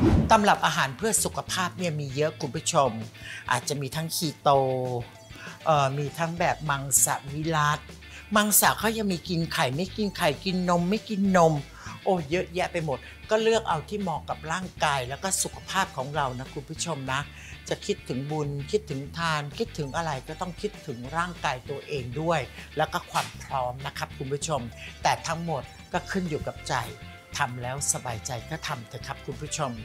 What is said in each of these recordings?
ตำรับอาหารเพื่อสุขภาพเนี่ยมีเยอะคุณผู้ชมอาจจะมีทั้งคีโตมีทั้งแบบมังสวิรัติมังสเขายังมีกินไข่ไม่กินไข่กินนมไม่กินนมโอ้เยอะแยะไปหมดก็เลือกเอาที่เหมาะกับร่างกายแล้วก็สุขภาพของเรานะคุณผู้ชมนะจะคิดถึงบุญคิดถึงทานคิดถึงอะไรก็ต้องคิดถึงร่างกายตัวเองด้วยแล้วก็ความพร้อมนะครับคุณผู้ชมแต่ทั้งหมดก็ขึ้นอยู่กับใจทำแล้วสบายใจก็ทำเถอะครับคุณผู้ชม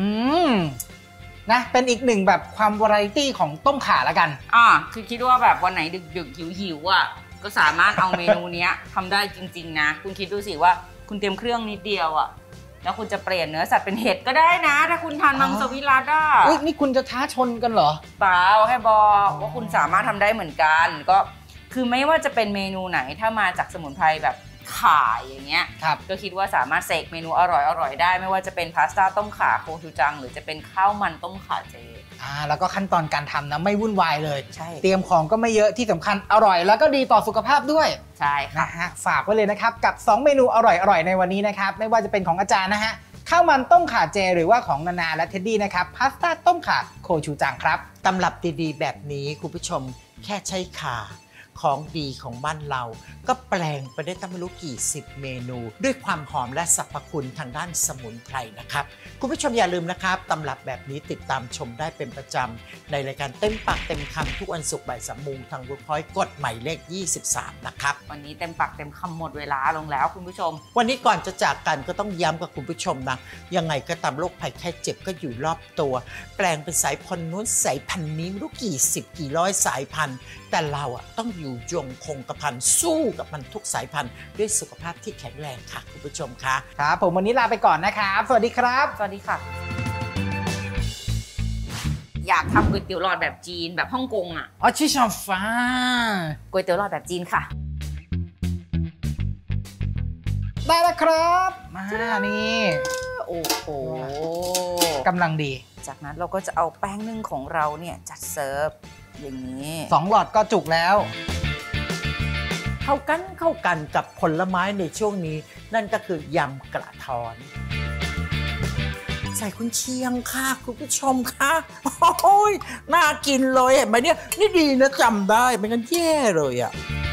นะเป็นอีกหนึ่งแบบความวาไรตี้ของต้มข่าละกันคือคิดว่าแบบวันไหนดึกๆหิวอ่ะก็สามารถเอาเมนูนี้ทำได้จริงๆนะคุณคิดดูสิว่าคุณเตรียมเครื่องนิดเดียวอ่ะแล้วคุณจะเปลี่ยนเนื้อสัตว์เป็นเห็ดก็ได้นะถ้าคุณทานมังสวิรัติอ่ะนี่คุณจะท้าชนกันเหรอเปล่าแค่บอกว่าคุณสามารถทำได้เหมือนกันก็คือไม่ว่าจะเป็นเมนูไหนถ้ามาจากสมุนไพรแบบข่าอย่างเงี้ยก็คิดว่าสามารถเสกเมนูอร่อยได้ไม่ว่าจะเป็นพาสต้าต้มข่าโคชูจังหรือจะเป็นข้าวมันต้มข่าเจแล้วก็ขั้นตอนการทำนะไม่วุ่นวายเลยใช่เตรียมของก็ไม่เยอะที่สำคัญอร่อยแล้วก็ดีต่อสุขภาพด้วยใช่ค่ะนะฮะฝากไว้เลยนะครับกับ2เมนูอร่อยในวันนี้นะครับไม่ว่าจะเป็นของอาจารย์นะฮะข้าวมันต้มข่าเจหรือว่าของนานาและเท็ดดี้นะครับพาสต้าต้มข่าโคชูจังครับตำรับดีๆแบบนี้คุณผู้ชมแค่ใช้ข่าของดีของบ้านเราก็แปลงไปได้ตั้งไม่รู้กี่10เมนูด้วยความหอมและสรรพคุณทางด้านสมุนไพรนะครับคุณผู้ชมอย่าลืมนะครับตำรับแบบนี้ติดตามชมได้เป็นประจำในรายการเต็มปากเต็มคำทุกวันศุกร์บ่าย3 โมงทางเวิร์กพอยต์กดหมายเลข23นะครับวันนี้เต็มปากเต็มคำหมดเวลาลงแล้วคุณผู้ชมวันนี้ก่อนจะจากกันก็ต้องย้ำกับคุณผู้ชมนะยังไงก็ตามโรคภัยแค่เจ็บก็อยู่รอบตัวแปลงเป็นสายพันธุ์นู้นสายพันธุ์นี้ไม่รู้กี่10กี่ร้อยสายพันธุ์แต่เราต้องอยู่ยงคงกระพันสู้กับมันทุกสายพันธุ์ด้วยสุขภาพที่แข็งแรงค่ะคุณผู้ชมค่ะครับผมวันนี้ลาไปก่อนนะครับสวัสดีครับสวัสดีค่ะอยากทำก๋วยเตี๋ยวหลอดแบบจีนแบบฮ่องกงชิชอนฟ้าก๋วยเตี๋ยวหลอดแบบจีนค่ะได้แล้วครับมานี่โอ้โหกำลังดีจากนั้นเราก็จะเอาแป้งนึ่งของเราเนี่ยจัดเสิร์ฟอย่างนี้ 2 หลอดก็จุกแล้วเข้ากันกับผลไม้ในช่วงนี้นั่นก็คือยำกระท้อนใส่กุนเชียงค่ะคุณผู้ชมค่ะโอ้ยน่ากินเลยเห็นไหมเนี่ยนี่ดีนะจำได้ไม่งั้นแย่เลย